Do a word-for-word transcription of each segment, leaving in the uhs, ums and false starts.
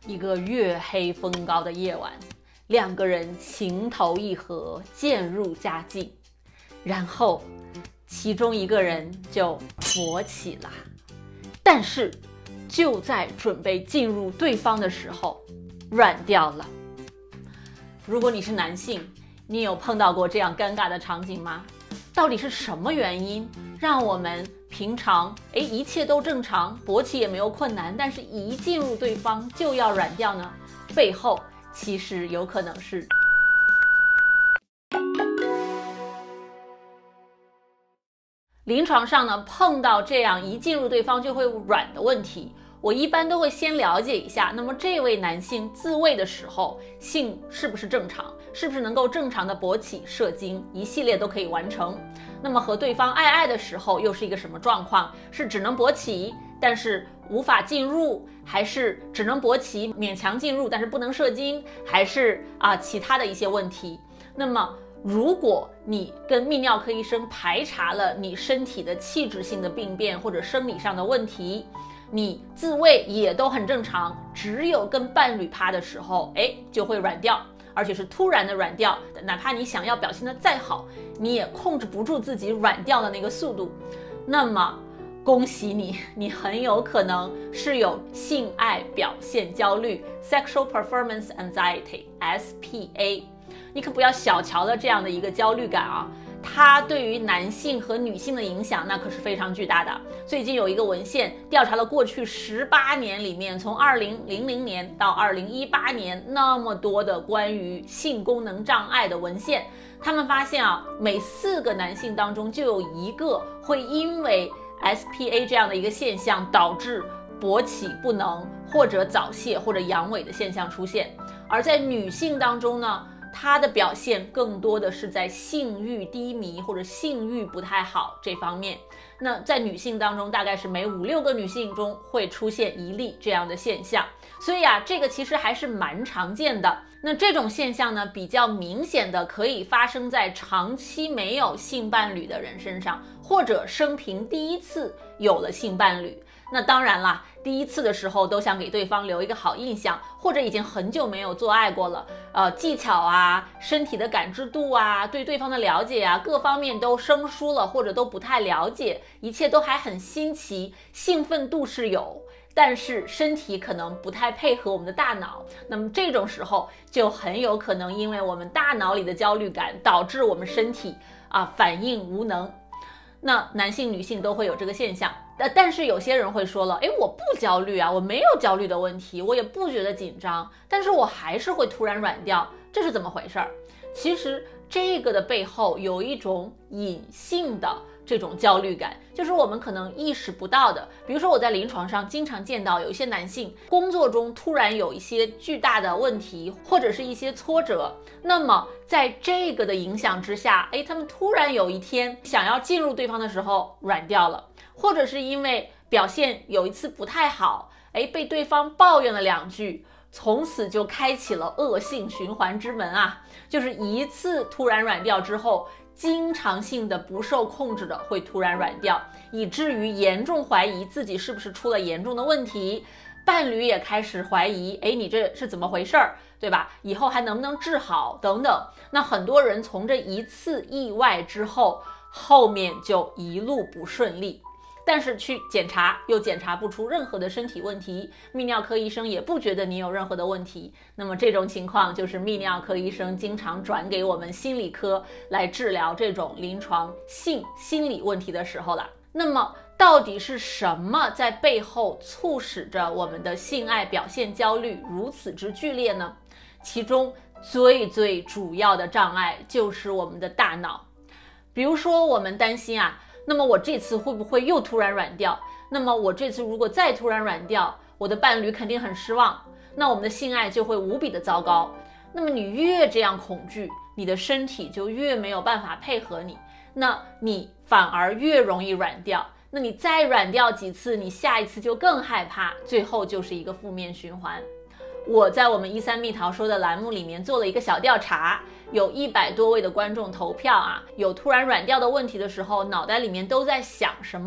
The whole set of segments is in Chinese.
一个月黑风高的夜晚，两个人情投意合，渐入佳境，然后其中一个人就勃起了，但是就在准备进入对方的时候软掉了。如果你是男性，你有碰到过这样尴尬的场景吗？到底是什么原因让我们平常诶一切都正常，勃起也没有困难，但是一进入对方就要软掉呢？背后其实有可能是临床上呢碰到这样一进入对方就会软的问题，我一般都会先了解一下，那么这位男性自慰的时候性是不是正常，是不是能够正常的勃起射精，一系列都可以完成。那么和对方爱爱的时候又是一个什么状况，是只能勃起但是无法进入，还是只能勃起勉强进入但是不能射精，还是啊其他的一些问题。那么如果你跟泌尿科医生排查了你身体的器质性的病变或者生理上的问题，你自慰也都很正常，只有跟伴侣趴的时候，哎，就会软掉，而且是突然的软掉，哪怕你想要表现得再好，你也控制不住自己软掉的那个速度。那么恭喜你，你很有可能是有性爱表现焦虑 （Sexual Performance Anxiety， S P A）。你可不要小瞧了这样的一个焦虑感啊，它对于男性和女性的影响那可是非常巨大的。最近有一个文献调查了过去十八年里面，从二零零零年到二零一八年那么多的关于性功能障碍的文献，他们发现啊，每四个男性当中就有一个会因为 S P A 这样的一个现象导致勃起不能或者早泄或者阳痿的现象出现。而在女性当中呢，它的表现更多的是在性欲低迷或者性欲不太好这方面。那在女性当中，大概是每五六个女性中会出现一例这样的现象。所以啊，这个其实还是蛮常见的。那这种现象呢，比较明显的可以发生在长期没有性伴侣的人身上，或者生平第一次有了性伴侣。那当然啦，第一次的时候都想给对方留一个好印象，或者已经很久没有做爱过了，呃，技巧啊、身体的感知度啊、对对方的了解啊，各方面都生疏了，或者都不太了解，一切都还很新奇，兴奋度是有，但是身体可能不太配合我们的大脑。那么这种时候就很有可能因为我们大脑里的焦虑感，导致我们身体啊反应无能。那男性女性都会有这个现象，呃，但是有些人会说了，诶，我不焦虑啊，我没有焦虑的问题，我也不觉得紧张，但是我还是会突然软掉，这是怎么回事儿？其实这个的背后有一种隐性的这种焦虑感，就是我们可能意识不到的。比如说我在临床上经常见到有一些男性工作中突然有一些巨大的问题，或者是一些挫折，那么在这个的影响之下，诶，他们突然有一天想要进入对方的时候软掉了，或者是因为表现有一次不太好，诶，被对方抱怨了两句，从此就开启了恶性循环之门啊，就是一次突然软掉之后，经常性的不受控制的会突然软掉，以至于严重怀疑自己是不是出了严重的问题，伴侣也开始怀疑，哎，你这是怎么回事儿，对吧？以后还能不能治好等等。那很多人从这一次意外之后，后面就一路不顺利。但是去检查又检查不出任何的身体问题，泌尿科医生也不觉得你有任何的问题，那么这种情况就是泌尿科医生经常转给我们心理科来治疗这种临床性心理问题的时候了。那么到底是什么在背后促使着我们的性爱表现焦虑如此之剧烈呢？其中最最主要的障碍就是我们的大脑。比如说我们担心啊，那么我这次会不会又突然软掉？那么我这次如果再突然软掉，我的伴侣肯定很失望，那我们的性爱就会无比的糟糕。那么你越这样恐惧，你的身体就越没有办法配合你，那你反而越容易软掉。那你再软掉几次，你下一次就更害怕，最后就是一个负面循环。我在我们一三蜜桃说的栏目里面做了一个小调查，有一百多位的观众投票啊，有突然软掉的问题的时候，脑袋里面都在想什么？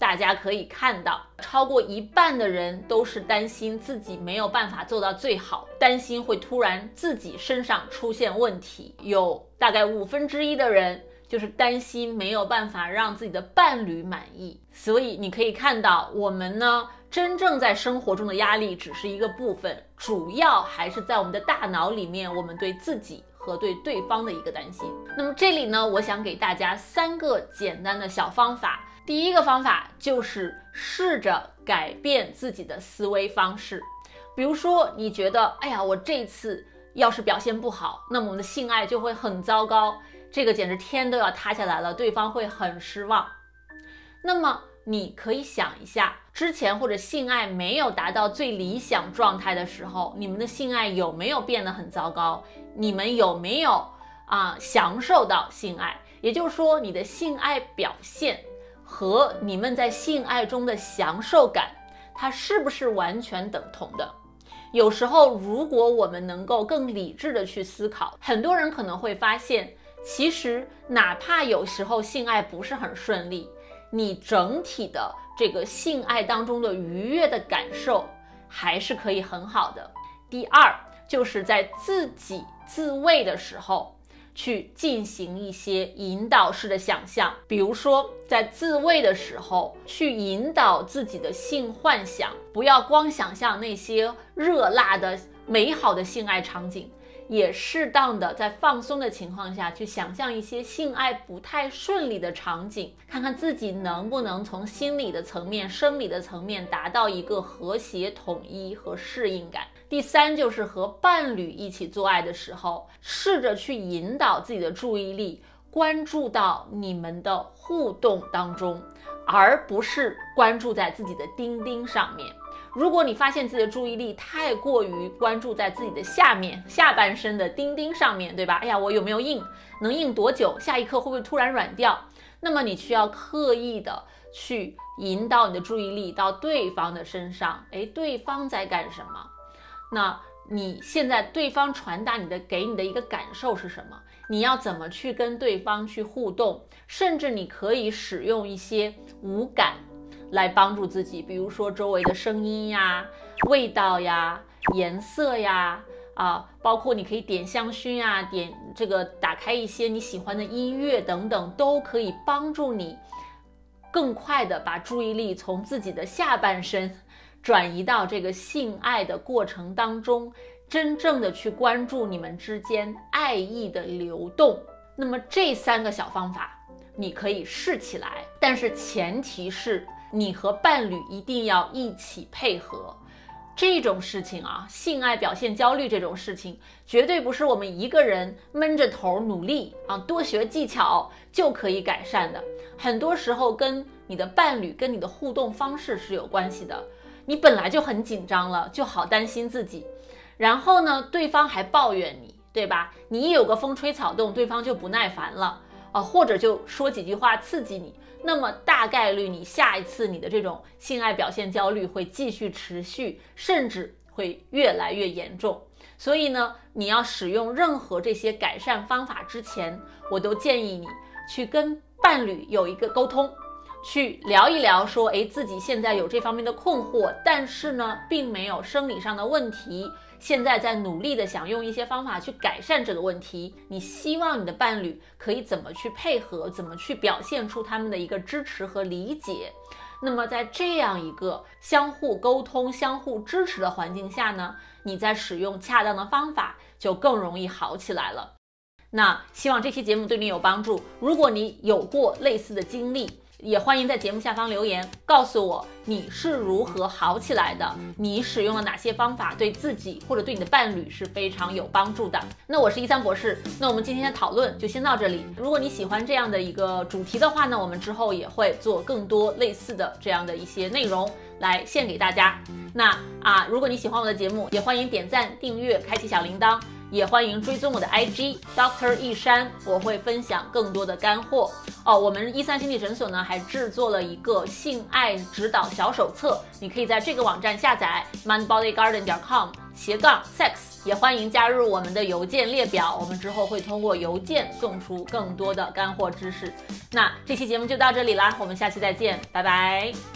大家可以看到，超过一半的人都是担心自己没有办法做到最好，担心会突然自己身上出现问题。有大概五分之一的人就是担心没有办法让自己的伴侣满意。所以你可以看到，我们呢真正在生活中的压力只是一个部分，主要还是在我们的大脑里面，我们对自己和对对方的一个担心。那么这里呢，我想给大家三个简单的小方法。第一个方法就是试着改变自己的思维方式。比如说你觉得，哎呀，我这次要是表现不好，那么我们的性爱就会很糟糕，这个简直天都要塌下来了，对方会很失望。那么你可以想一下，之前或者性爱没有达到最理想状态的时候，你们的性爱有没有变得很糟糕？你们有没有啊享受到性爱？也就是说，你的性爱表现和你们在性爱中的享受感，它是不是完全等同的？有时候，如果我们能够更理智的去思考，很多人可能会发现，其实哪怕有时候性爱不是很顺利，你整体的这个性爱当中的愉悦的感受还是可以很好的。第二，就是在自己自慰的时候去进行一些引导式的想象，比如说在自慰的时候去引导自己的性幻想，不要光想象那些热辣的美好的性爱场景，也适当的在放松的情况下去想象一些性爱不太顺利的场景，看看自己能不能从心理的层面、生理的层面达到一个和谐、统一和适应感。第三，就是和伴侣一起做爱的时候，试着去引导自己的注意力关注到你们的互动当中，而不是关注在自己的丁丁上面。如果你发现自己的注意力太过于关注在自己的下面下半身的丁丁上面，对吧？哎呀，我有没有硬？能硬多久？下一刻会不会突然软掉？那么你需要刻意的去引导你的注意力到对方的身上。哎，对方在干什么？那你现在对方传达你的给你的一个感受是什么？你要怎么去跟对方去互动？甚至你可以使用一些五感来帮助自己，比如说周围的声音呀、味道呀、颜色呀，啊，包括你可以点香薰啊，点这个打开一些你喜欢的音乐等等，都可以帮助你更快的把注意力从自己的下半身转移到这个性爱的过程当中，真正的去关注你们之间爱意的流动。那么这三个小方法你可以试起来，但是前提是你和伴侣一定要一起配合。这种事情啊，性爱表现焦虑这种事情，绝对不是我们一个人闷着头努力啊，多学技巧就可以改善的。很多时候跟你的伴侣、跟你的互动方式是有关系的。你本来就很紧张了，就好担心自己，然后呢，对方还抱怨你，对吧？你一有个风吹草动，对方就不耐烦了啊，或者就说几句话刺激你，那么大概率你下一次你的这种性爱表现焦虑会继续持续，甚至会越来越严重。所以呢，你要使用任何这些改善方法之前，我都建议你去跟伴侣有一个沟通，去聊一聊说，诶，自己现在有这方面的困惑，但是呢，并没有生理上的问题，现在在努力的想用一些方法去改善这个问题。你希望你的伴侣可以怎么去配合，怎么去表现出他们的一个支持和理解。那么在这样一个相互沟通、相互支持的环境下呢，你在使用恰当的方法就更容易好起来了。那希望这期节目对你有帮助。如果你有过类似的经历，也欢迎在节目下方留言，告诉我你是如何好起来的，你使用了哪些方法对自己或者对你的伴侣是非常有帮助的。那我是一三博士，那我们今天的讨论就先到这里。如果你喜欢这样的一个主题的话呢，我们之后也会做更多类似的这样的一些内容来献给大家。那啊，如果你喜欢我的节目，也欢迎点赞、订阅、开启小铃铛。也欢迎追踪我的 I G Doctor 一山，我会分享更多的干货哦。我们一三心理诊所呢，还制作了一个性爱指导小手册，你可以在这个网站下载 mindbodygarden 点 com 斜杠 sex。 也欢迎加入我们的邮件列表，我们之后会通过邮件送出更多的干货知识。那这期节目就到这里啦，我们下期再见，拜拜。